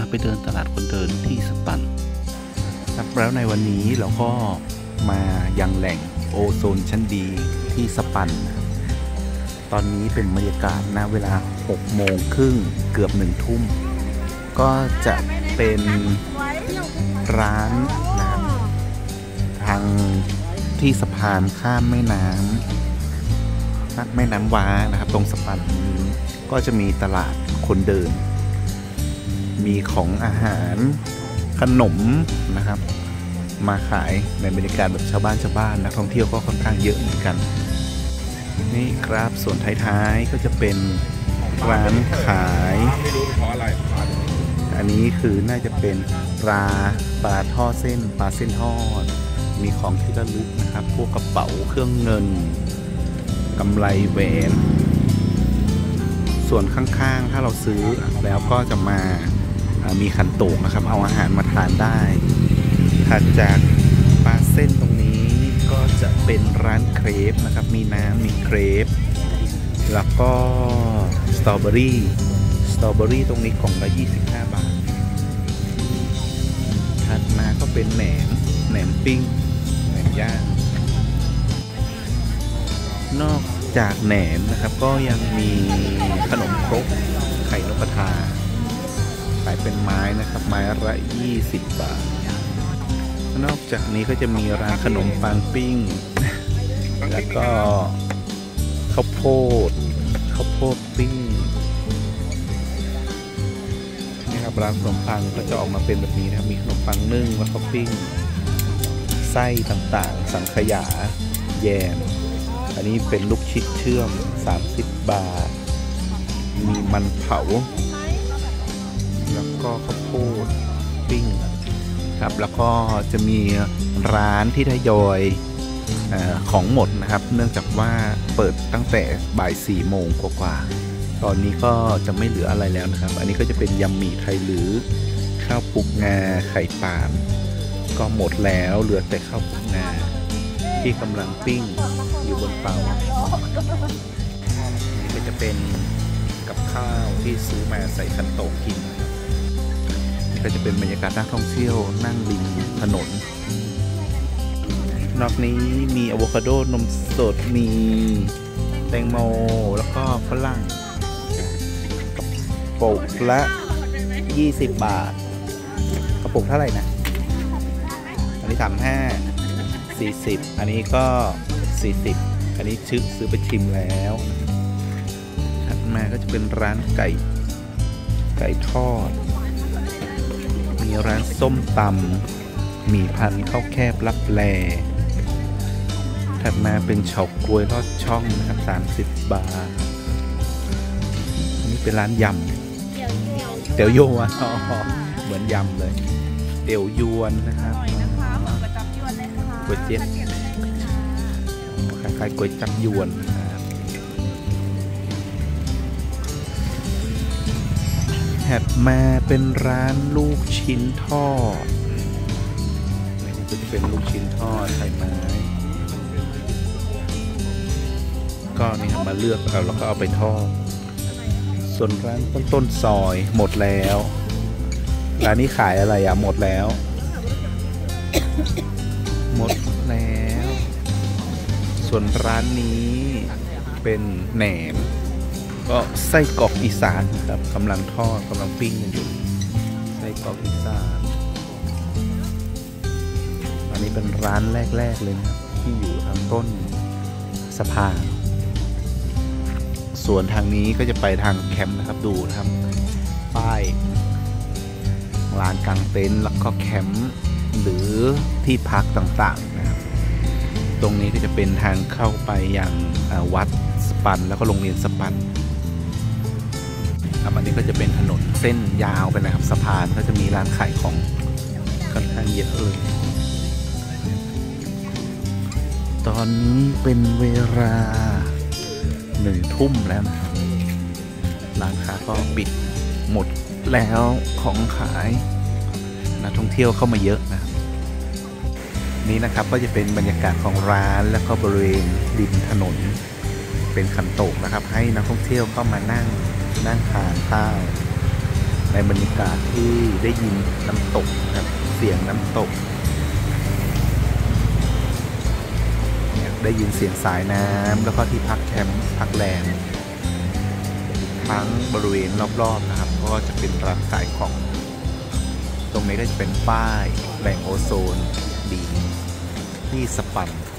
ไปเดินตลาดคนเดินที่สปันครับแล้วในวันนี้เราก็มายังแหล่งโอโซนชั้นดีที่สปันนะครับตอนนี้เป็นบรรยากาศนะเวลา6 โมงครึ่งเกือบ1 ทุ่มก็จะเป็นร้านนะครับทางที่สะพานข้ามแม่น้ำว้านะครับตรงสปันนี้ก็จะมีตลาดคนเดินมีของอาหารขนมนะครับมาขายในบรรยากาศแบบชาวบ้านนักท่องเที่ยวก็ค่อนข้างเยอะเหมือนกันนี่ครับส่วนท้ายๆก็จะเป็นร้านขายอันนี้คือน่าจะเป็นปลาทอดเส้นปลาเส้นทอดมีของที่ระลึกนะครับพวกกระเป๋าเครื่องเงินกำไลแหวนส่วนข้างๆถ้าเราซื้อแล้วก็จะมามีขันโตกนะครับเอาอาหารมาทานได้ถัดจากปลาเส้นตรงนี้ก็จะเป็นร้านเครปนะครับมีน้ำมีเครปแล้วก็สตรอเบอรี่ตรงนี้กล่องละ25 บาทถัดมาก็เป็นแหนมปิ้งแหนมย่างนอกจากแหนมนะครับก็ยังมีขนมครกไข่นกกระทาขายเป็นไม้นะครับไม้ละ20 บาทนอกจากนี้ก็จะมีร้านขนมปังปิ้งแล้วก็ข้าวโพดปิ้งนี่ครับร้านขนมปังก็จะออกมาเป็นแบบนี้นะครับมีขนมปังนึ่งแล้วก็ปิ้งไส้ต่างๆสังขยาแยมอันนี้เป็นลูกชิดเชื่อม30 บาทมีมันเผาแล้วก็ข้าวโพดปิ้งครับแล้วก็จะมีร้านที่ทยอยของหมดนะครับเนื่องจากว่าเปิดตั้งแต่บ่าย 4 โมงกว่าตอนนี้ก็จะไม่เหลืออะไรแล้วนะครับอันนี้ก็จะเป็นยำหมี่ไทยหรือข้าวปุกงาไข่ปาล์มก็หมดแล้วเหลือแต่ข้าวปุกงาที่กำลังปิ้งอยู่บนเตานี่ก็จะเป็นกับข้าวที่ซื้อมาใส่ขันโตกกินนี่ก็จะเป็นบรรยากาศนักท่องเที่ยวนั่งริมถนนนอกนี้มีอะโวคาโดนมสดมีแตงโมแล้วก็ฝรั่งกระปุกละ20 บาทกระปุกเท่าไหร่นะอันนี้35 40อันนี้ก็40อันนี้ซื้อไปชิมแล้วถัดมาก็จะเป็นร้านไก่ทอดมีร้านส้มตำหมี่พันข้าวแคบลับแลถัดมาเป็นเฉาก๊วยทอดช่องนะครับ30 บาทอันนี้เป็นร้านยำเตี๋ยวยวนเหมือนยำเลยเตี๋ยวยวนนะครับก๋วยเตี๋ยวคล้ายๆก๋วยจั๊บยวนนะครับถัดมาเป็นร้านลูกชิ้นทอดนี่ก็จะเป็นลูกชิ้นทอดไข่ไม้ก็นี่มาเลือกเอาแล้วก็เอาไปทอดส่วนร้านต้นซอยหมดแล้วร้านนี้ขายอะไรอะหมดแล้วส่วนร้านนี้เป็นแหนมก็ไส้กรอกอีสานครับกำลังทอดกำลังปิ้งกันอยู่ไส้กรอกอีสานอันนี้เป็นร้านแรกๆเลยนะครับที่อยู่ทางต้นสะพานส่วนทางนี้ก็จะไปทางแคมป์นะครับดูนะครับป้ายลานกางเต็นท์แล้วก็แคมป์หรือที่พักต่างๆนะครับตรงนี้ก็จะเป็นทางเข้าไปยังวัดสปันแล้วก็โรงเรียนสปันครับอันนี้ก็จะเป็นถนนเส้นยาวไปนะครับสะพานก็จะมีร้านขายของค่อนข้างเยอะเลยตอนนี้เป็นเวลา1 ทุ่มแล้วนะครับร้านค้าก็ปิดหมดแล้วของขายนักท่องเที่ยวเข้ามาเยอะนะครับนี้นะครับก็จะเป็นบรรยากาศของร้านแล้วก็บริเวณริมถนนเป็นขันโตกนะครับให้นักท่องเที่ยวเข้ามานั่งทานข้าวในบรรยากาศที่ได้ยินน้ำตกนะครับเสียงน้ำตกได้ยินเสียงสายน้ำแล้วก็ที่พักแคมป์พักแรมทั้งบริเวณรอบๆนะครับก็จะเป็นร้านขายของตรงนี้ก็จะเป็นป้ายแหล่งโอโซนดีที่สปัน